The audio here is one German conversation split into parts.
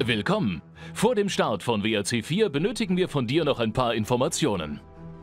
Willkommen! Vor dem Start von WRC 4 benötigen wir von dir noch ein paar Informationen.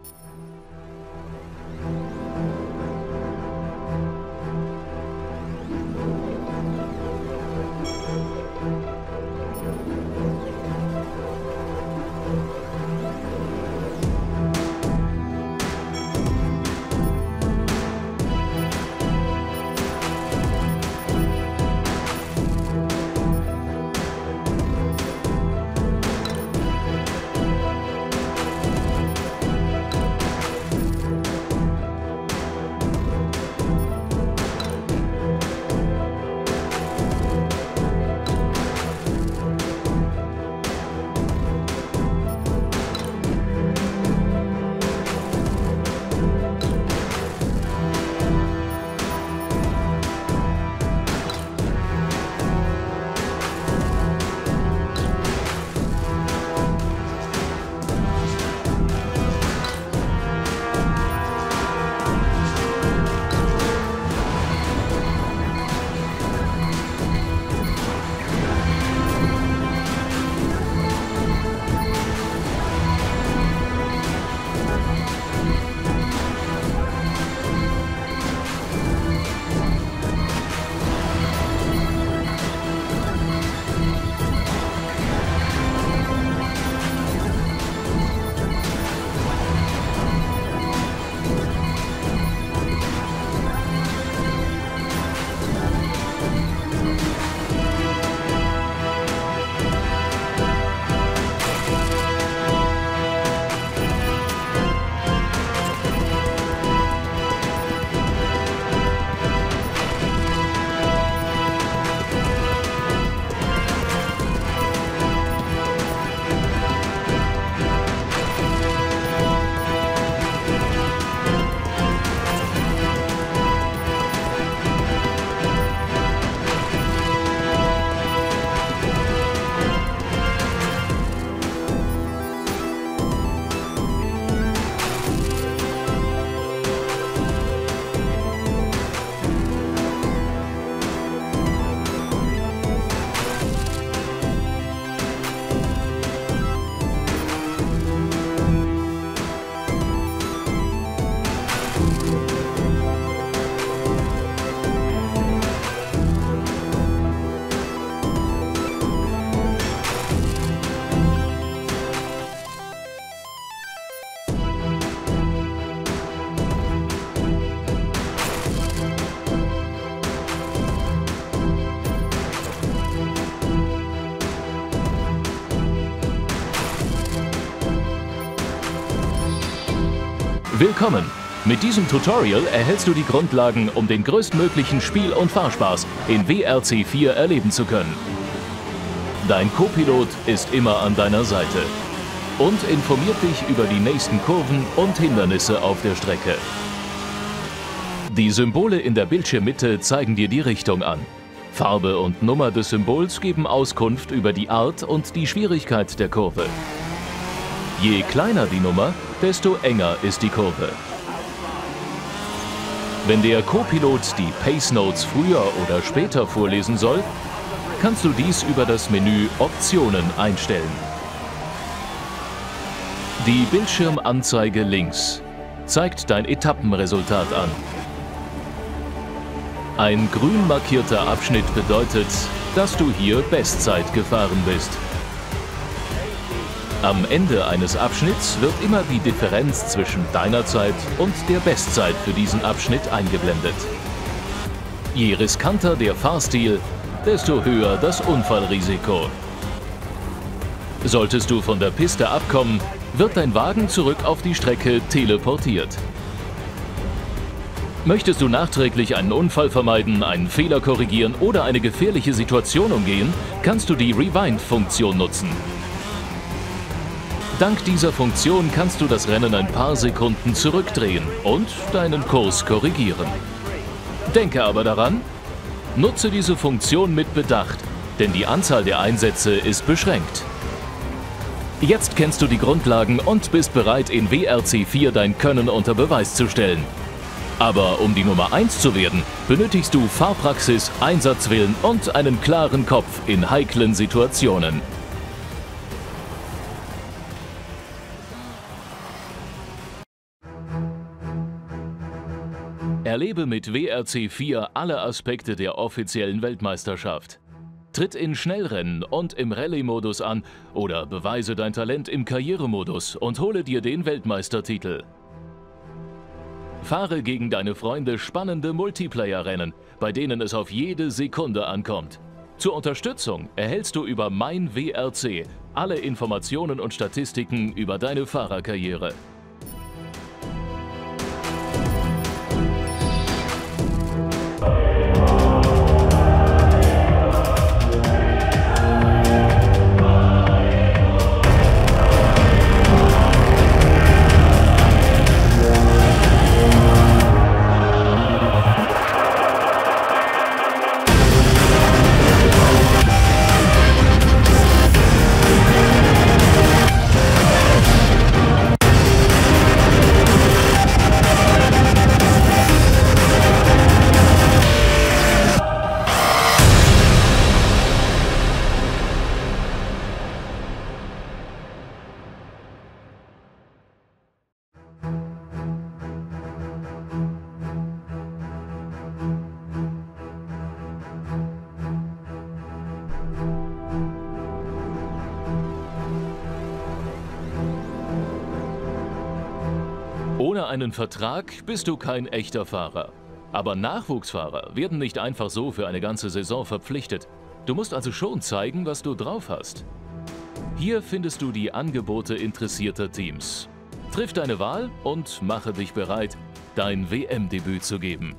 Willkommen! Mit diesem Tutorial erhältst du die Grundlagen, um den größtmöglichen Spiel- und Fahrspaß in WRC 4 erleben zu können. Dein Co-Pilot ist immer an deiner Seite und informiert dich über die nächsten Kurven und Hindernisse auf der Strecke. Die Symbole in der Bildschirmmitte zeigen dir die Richtung an. Farbe und Nummer des Symbols geben Auskunft über die Art und die Schwierigkeit der Kurve. Je kleiner die Nummer, desto enger ist die Kurve. Wenn der Co-Pilot die Pace Notes früher oder später vorlesen soll, kannst du dies über das Menü Optionen einstellen. Die Bildschirmanzeige links zeigt dein Etappenresultat an. Ein grün markierter Abschnitt bedeutet, dass du hier Bestzeit gefahren bist. Am Ende eines Abschnitts wird immer die Differenz zwischen deiner Zeit und der Bestzeit für diesen Abschnitt eingeblendet. Je riskanter der Fahrstil, desto höher das Unfallrisiko. Solltest du von der Piste abkommen, wird dein Wagen zurück auf die Strecke teleportiert. Möchtest du nachträglich einen Unfall vermeiden, einen Fehler korrigieren oder eine gefährliche Situation umgehen, kannst du die Rewind-Funktion nutzen. Dank dieser Funktion kannst du das Rennen ein paar Sekunden zurückdrehen und deinen Kurs korrigieren. Denke aber daran, nutze diese Funktion mit Bedacht, denn die Anzahl der Einsätze ist beschränkt. Jetzt kennst du die Grundlagen und bist bereit, in WRC 4 dein Können unter Beweis zu stellen. Aber um die Nummer 1 zu werden, benötigst du Fahrpraxis, Einsatzwillen und einen klaren Kopf in heiklen Situationen. Erlebe mit WRC 4 alle Aspekte der offiziellen Weltmeisterschaft. Tritt in Schnellrennen und im Rallye-Modus an oder beweise dein Talent im Karrieremodus und hole dir den Weltmeistertitel. Fahre gegen deine Freunde spannende Multiplayer-Rennen, bei denen es auf jede Sekunde ankommt. Zur Unterstützung erhältst du über Mein WRC alle Informationen und Statistiken über deine Fahrerkarriere. Ohne einen Vertrag bist du kein echter Fahrer. Aber Nachwuchsfahrer werden nicht einfach so für eine ganze Saison verpflichtet. Du musst also schon zeigen, was du drauf hast. Hier findest du die Angebote interessierter Teams. Triff deine Wahl und mache dich bereit, dein WM-Debüt zu geben.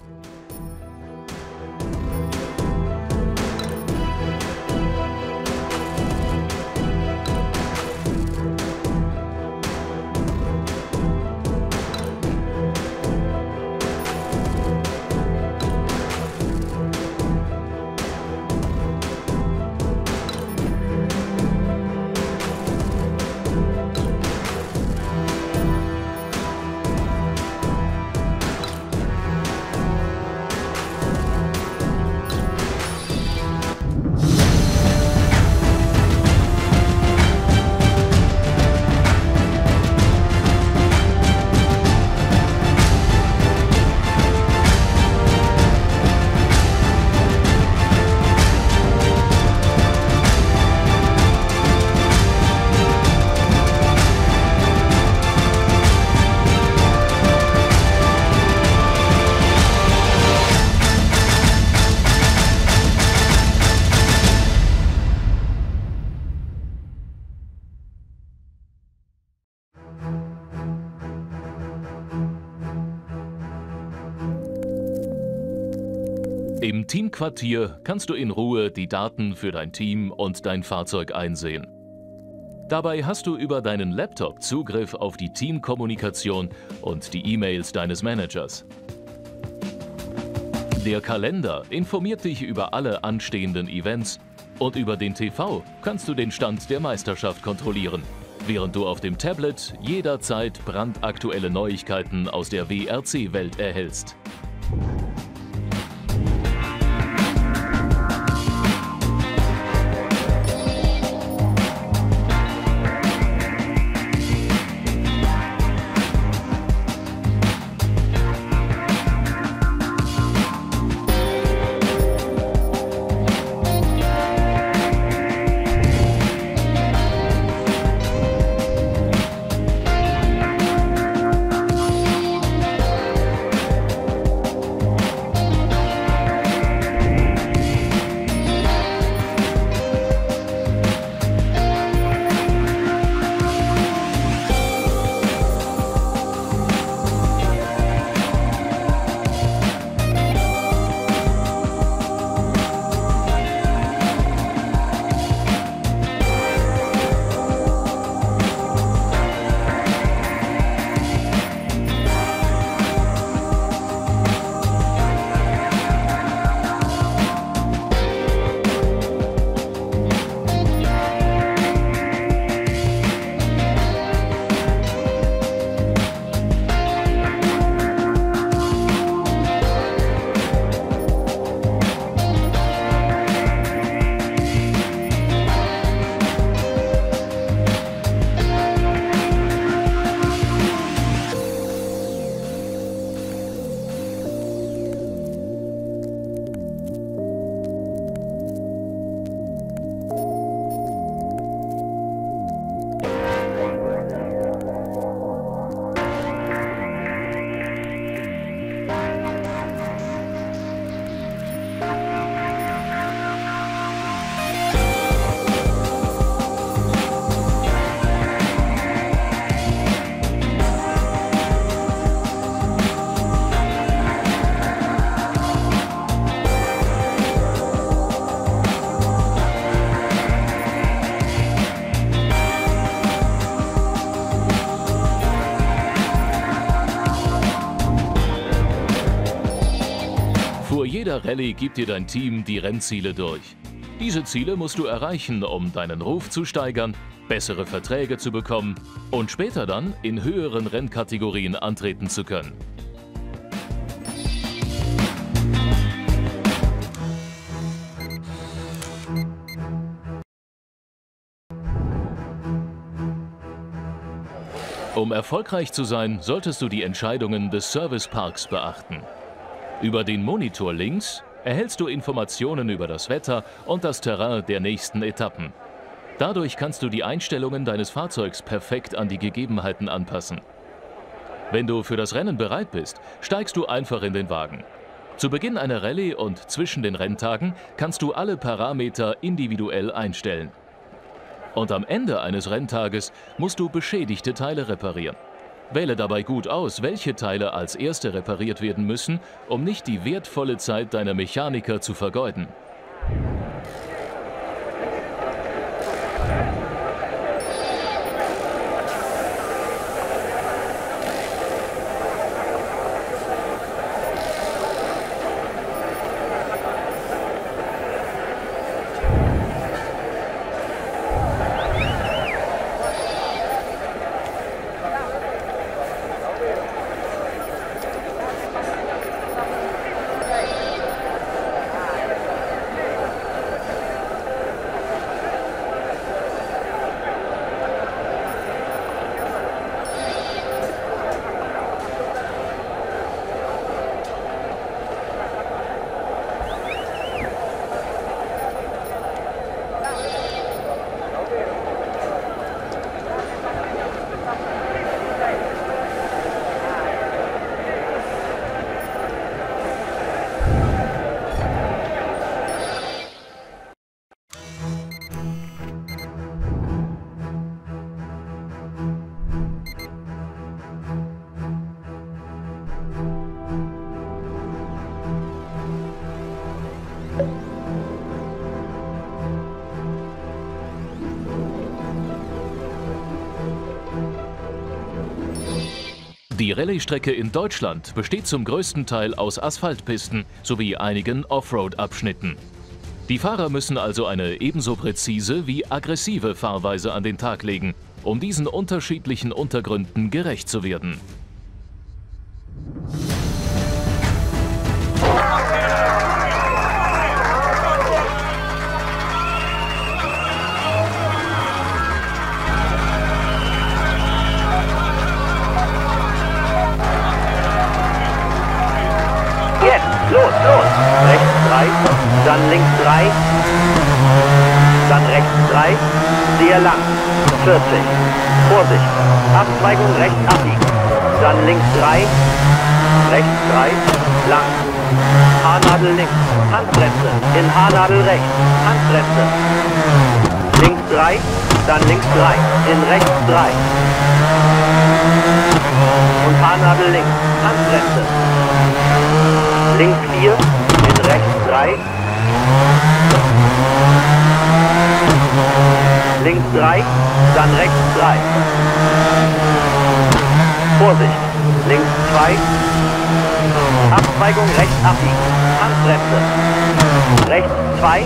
Im Teamquartier kannst du in Ruhe die Daten für dein Team und dein Fahrzeug einsehen. Dabei hast du über deinen Laptop Zugriff auf die Teamkommunikation und die E-Mails deines Managers. Der Kalender informiert dich über alle anstehenden Events und über den TV kannst du den Stand der Meisterschaft kontrollieren, während du auf dem Tablet jederzeit brandaktuelle Neuigkeiten aus der WRC-Welt erhältst. Rallye gibt dir dein Team die Rennziele durch. Diese Ziele musst du erreichen, um deinen Ruf zu steigern, bessere Verträge zu bekommen und später dann in höheren Rennkategorien antreten zu können. Um erfolgreich zu sein, solltest du die Entscheidungen des Serviceparks beachten. Über den Monitor links erhältst du Informationen über das Wetter und das Terrain der nächsten Etappen. Dadurch kannst du die Einstellungen deines Fahrzeugs perfekt an die Gegebenheiten anpassen. Wenn du für das Rennen bereit bist, steigst du einfach in den Wagen. Zu Beginn einer Rallye und zwischen den Renntagen kannst du alle Parameter individuell einstellen. Und am Ende eines Renntages musst du beschädigte Teile reparieren. Wähle dabei gut aus, welche Teile als erste repariert werden müssen, um nicht die wertvolle Zeit deiner Mechaniker zu vergeuden. Die Rallye-Strecke in Deutschland besteht zum größten Teil aus Asphaltpisten sowie einigen Offroad-Abschnitten. Die Fahrer müssen also eine ebenso präzise wie aggressive Fahrweise an den Tag legen, um diesen unterschiedlichen Untergründen gerecht zu werden. Los, rechts 3, dann links 3, dann rechts 3, sehr lang, 40, Vorsicht, Abzweigung rechts abbiegen, dann links 3, rechts 3, lang, Haarnadel links, Handbremse, in Haarnadel rechts, Handbremse, links 3, dann links 3, in rechts 3 und Haarnadel links, Handbremse. Links 4, in rechts 3. Links 3, dann rechts 3. Vorsicht, links 2. Abzweigung rechts abbiegen. Handbremse. Rechts 2.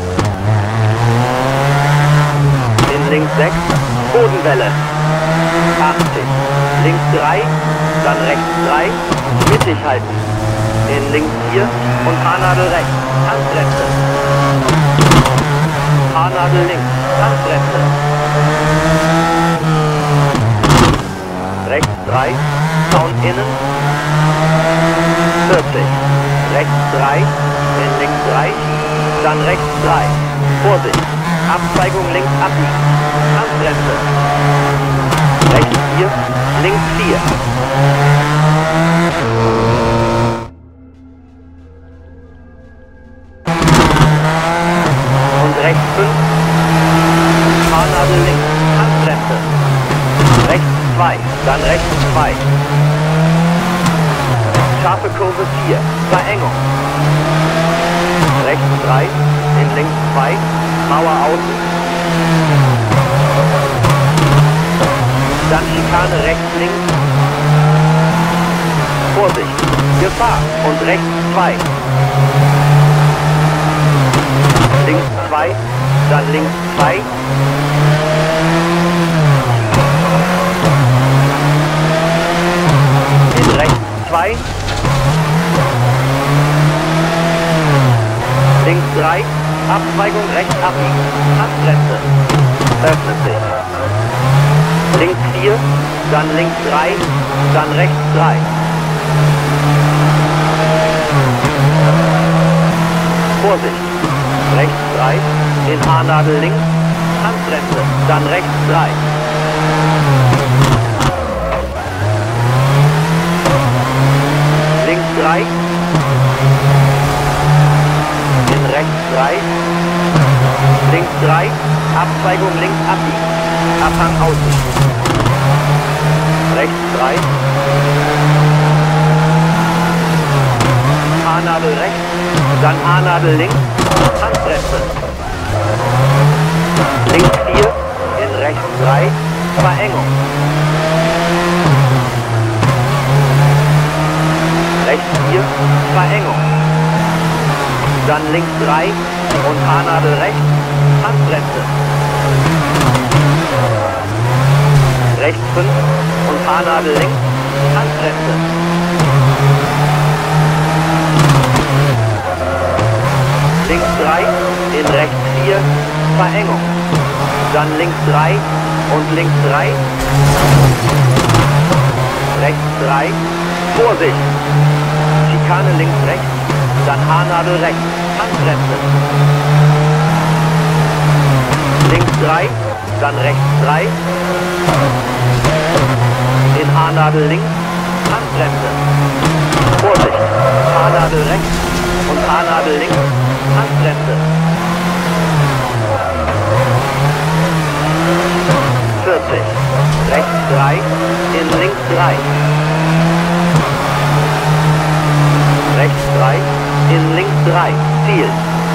In links 6, Bodenwelle. 80. Links 3, dann rechts 3. Mittig halten. In links 4 und Haarnadel rechts, Handbremse. Haarnadel links, Handbremse. Rechts 3, Zaun innen. 40. Rechts 3, in links 3, dann rechts 3. Vorsicht, Abzweigung links abbiegen. Handbremse. Rechts 4, links 4. Rechts 5, Haarnadel links, Handbremse. Rechts 2, dann rechts 2. Scharfe Kurve 4, Verengung. Rechts 3, in links 2, Mauer außen. Dann Schikane rechts links. Vorsicht, Gefahr und rechts 2. 2, dann links 2. In rechts 2. Links 3, Abzweigung rechts abbiegen, Handbremse, öffnet sich. Links 4, dann links 3, dann rechts 3. Vorsicht, rechts 3, in Haarnadel links, Handbremse, dann rechts 3. Links 3, in rechts 3, links 3, Abzweigung links abbiegen, Abhang außen. Rechts 3, Haarnadel rechts, dann Haarnadel links, Handbremse. Links 4, in rechts 3, Verengung. Rechts 4, Verengung. Dann links 3 und Haarnadel rechts, Handbremse. Rechts 5 und Haarnadel links, Handbremse. Links 3, in rechts 4, Verengung. Dann links 3 und links 3. Rechts 3, Vorsicht. Schikane links rechts, dann Haarnadel rechts, Handbremse. Links 3, dann rechts 3. In Haarnadel links, Handbremse. Vorsicht, Haarnadel rechts und Haarnadel links, Handbremse. 40, rechts 3, in links 3. Rechts 3, in links 3, Ziel.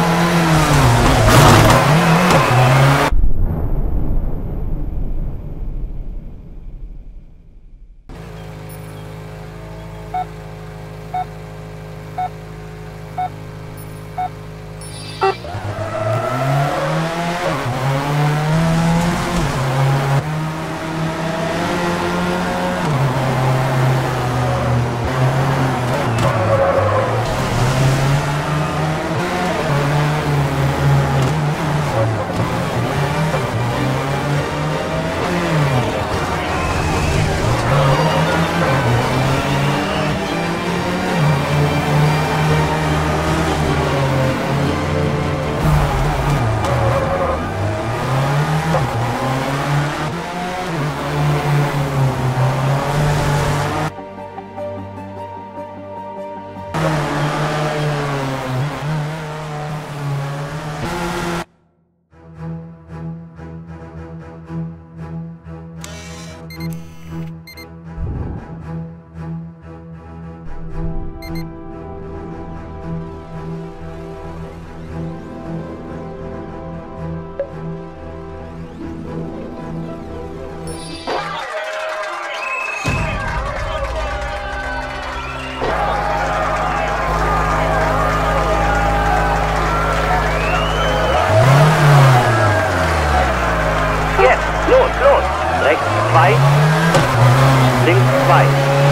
Rechts 2, links 2.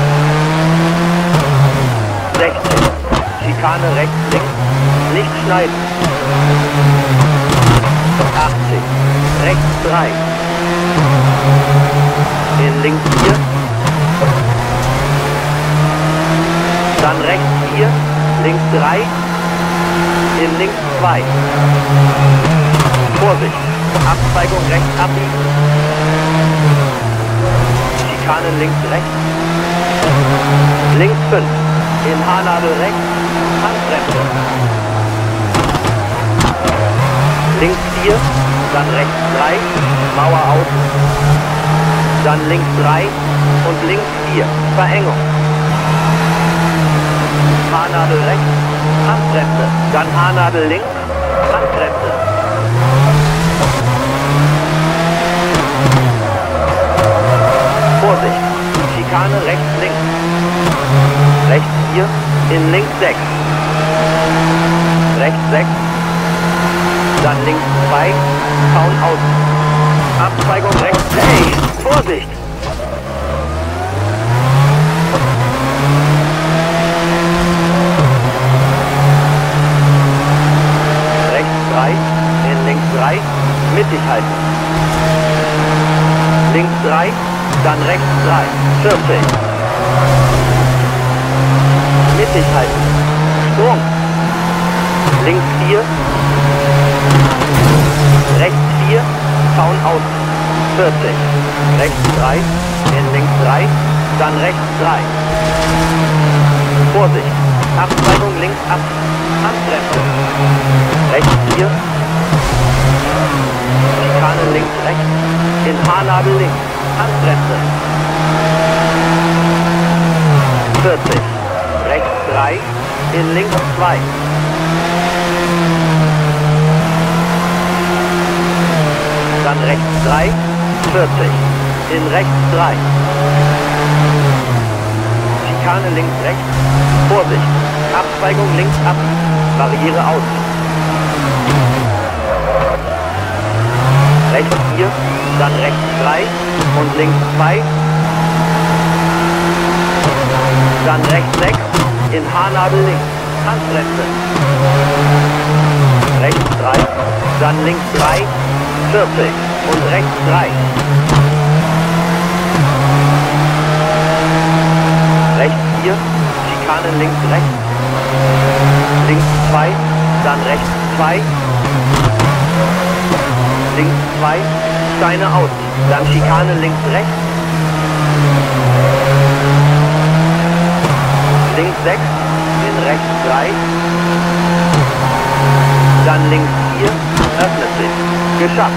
60. Schikane rechts, links. Nicht schneiden. 80. Rechts 3. In links 4. Dann rechts 4. Links 3. In links 2. Vorsicht. Abzweigung rechts abbiegen. Schikane links rechts. Links 5. In Haarnadel rechts. Handbremse. Links 4. Dann rechts 3. Mauer außen. Dann links 3 und links 4. Verengung. Haarnadel rechts. Handbremse. Dann Haarnadel links. Handbremse. Vorsicht! Schikane rechts, links. Rechts 4, in links 6. Rechts 6. dann links 2, Zaun außen. Abzweigung rechts, hey, Vorsicht! Rechts 3, in links 3, mittig halten. Links 3, dann rechts 3, 40. Mittig halten. Sturm. Links 4. Rechts 4. Zaun außen. 40. Rechts 3. In links 3. Dann rechts 3. Vorsicht. Abzweigung links ab. Handbremse. Rechts 4. Schikane links rechts. In Haarnadel links. Handbremse. 40. Rechts 3, in links 2. Dann rechts 3, 40. In rechts 3. Schikane links rechts. Vorsicht. Abzweigung links ab. Barriere aus. Rechts 4, dann rechts 3 und links 2. Dann rechts 6, in Haarnadel links, Handbremse. Rechts 3, dann links 3, 40 und rechts 3. Rechts 4, Schikane links rechts. Links 2, dann rechts 2. Links 2, Steine aus, dann Schikane links rechts. Links 6, in rechts 3, dann links 4, öffnet sich. Geschafft.